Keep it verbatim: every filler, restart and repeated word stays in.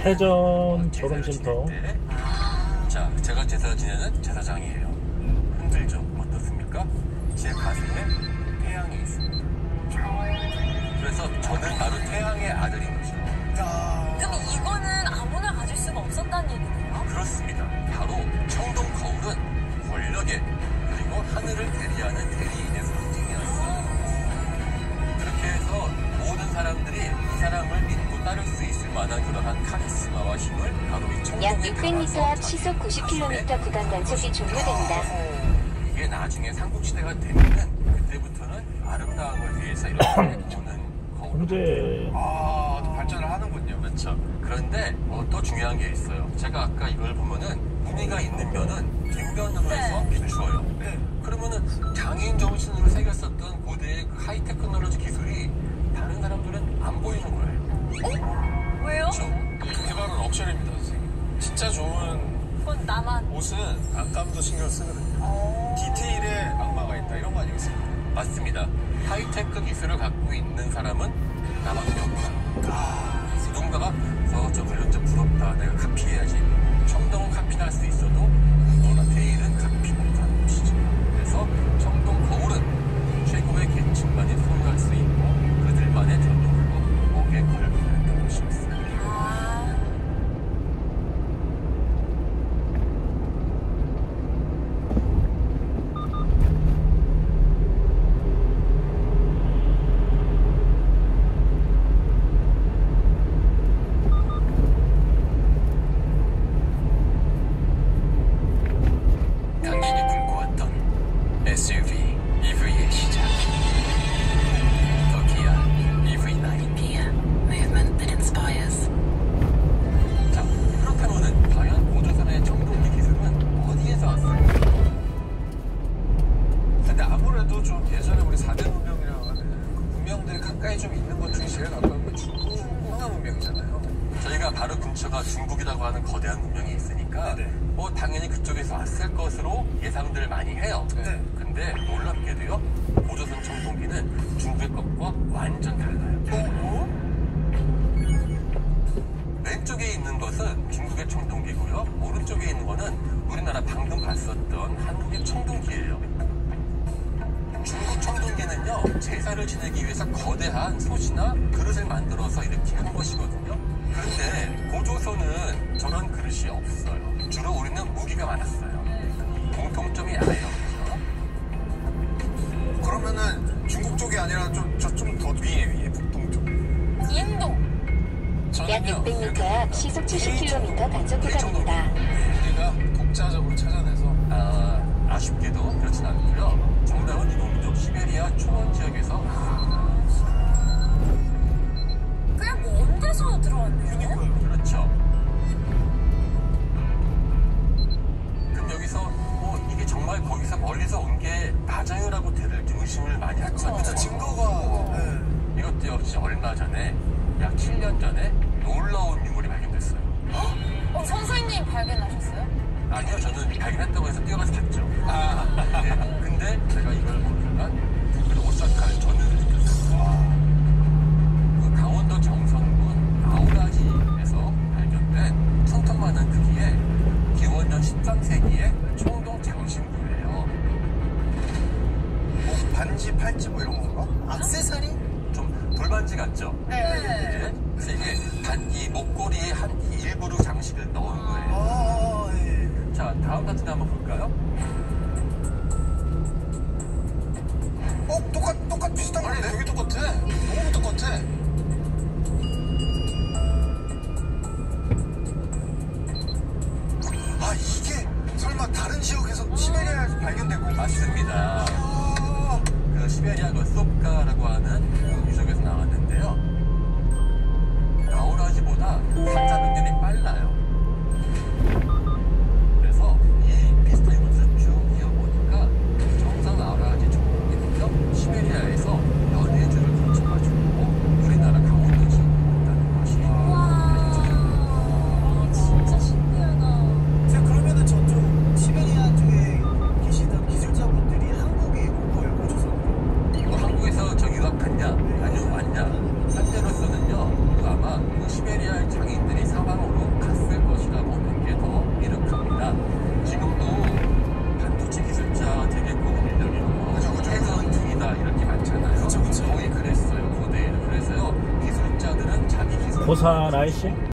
패전 졸음쉼터. 자, 제가 제사 지내는 제사장이에요. 흔들죠? 어떻습니까? 제 가슴에 태양이 있습니다. 그래서 저는 바로 태양의 아들인 거죠. 그럼 이거는 아무나 가질 수가 없었다는 얘기네요? 그렇습니다. 바로 청동 거울은 권력의 그리고 하늘을 대리하는 대리인의 상징이었어요. 그렇게 해서 모든 사람들이 이 사람을 믿고 따를 수 있을 만한 그러한 카리스마와 힘을 바로 이 청동에 약 육백 미터 앞 시속 구십 킬로미터 구간 단속이 종료됩니다. 이게 나중에 삼국시대가 되면은 그때부터는 아름다운 걸 위해서 이렇게 보는 거울. 현재 아, 또 발전을 하는군요. 그렇죠. 그런데 어, 또 중요한 게 있어요. 제가 아까 이걸 보면은 무늬가 있는 면은 뒷면으로 해서 비추어요. 네. 그러면은 장애인 정신으로 새겼었던 고대의 그 하이 테크놀로지 기술이 다른 사람들은 안 보이는 거예요. 어? 왜요? 그렇죠. 그게 바로 럭셔리입니다, 선생님. 진짜 좋은 그건 나만. 옷은 안감도 신경 쓰거든요. 디테일에 악마가 있다 이런 거 아니겠습니까? 맞습니다. 하이테크 기술을 갖고 있는 사람은 나밖에 없다. 아, 누군가가 저 저걸 좀 부럽다. 내가 카피해야지. 청동은 카피를 할 수 있어도 너나 테일은 카피 못하는 것이지. 그래서 청동 거울은 최고의 계층만이 소유할 수 있고 그들만의 전통으로 목에 걸고 있는 것이었어요. 바로 근처가 중국이라고 하는 거대한 문명이 있으니까 네네. 뭐 당연히 그쪽에서 왔을 것으로 예상들을 많이 해요. 네. 근데 놀랍게도요, 고조선 청동기는 중국의 것과 완전 달라요. 어? 왼쪽에 있는 것은 중국의 청동기고요, 오른쪽에 있는 거는 우리나라 방금 봤었던 한국의 청동기예요. 중국 청동기는요, 제사를 지내기 위해서 거대한 솥이나 그릇을 만들어서 이렇게 한 것이거든요. 그런데 고조선은 저런 그릇이 없어요. 주로 우리는 무기가 많았어요. 공통점이 아예 없죠. 그러면은 중국 쪽이 아니라 좀 저 좀 더 위에 위에 북동쪽. 인도. 약 육백 미터 앞 시속 칠십 킬로미터 단속 구간입니다. 우리가 독자적으로 찾아내서 아, 아쉽게도 그렇진 않고요. 정답은 이동민족 시베리아 초원 지역에서 꽤 먼 데서 들어왔네요. 그렇죠. 그럼 여기서 뭐 이게 정말 거기서 멀리서 온 게 맞아요라고 대들 의심을 많이 할 것 같아요. 증거가 네. 이것도 역시 얼마 전에 약 칠 년 전에 놀라운 유물이 발견됐어요. 어, 선생님 발견하셨어요? 아니요, 저는 발견했다고 해서 뛰어가서 봤죠. 아, 네. 근데 제가 이걸 보는 순간 특별히 오사카의 전율을 느꼈어요. 와. 그 강원도 정선군 아우라지에서 발견된 손톱만한 크기의 기원전 십삼 세기의 청동 장신구예요. 뭐 반지, 팔찌 뭐 이런 건가? 액세서리? 좀 돌반지 같죠? 네. 네. 그래서 이게 단 이 목걸이에 한 일부러 장식을 넣은 거예요. 아, 예. 자, 다음 사진 한번 볼까요? 어, 똑같, 똑같 비슷한 건데? 되게 똑같아. 너무 똑같아. 아, 이게 설마 다른 지역에서 시베리아에서 발견된 건가? 맞습니다. 아, 그 시베리아 그 솝가라고 하는 그 유적에서 나왔는데요. 아우라지보다 삼사백 년이 빨라요. 그래서 이 비슷한 것을 쭉 이어보니까 정상 아우라지 총독기는요, 시베리아에서 연해주를 거쳐가지고 우리나라 강원도 지역에 왔다는 것이. 와, 진짜 신기하다. 자, 그러면은 저쪽 시베리아 쪽에 계시던 기술자분들이 한국에 온 거예요, 고조선으로? 뭐 한국에서 저 유학했냐? 아니요, 왔냐? 현재로서는요, 그 아마 그 시베리아 장인들 고산 아이씨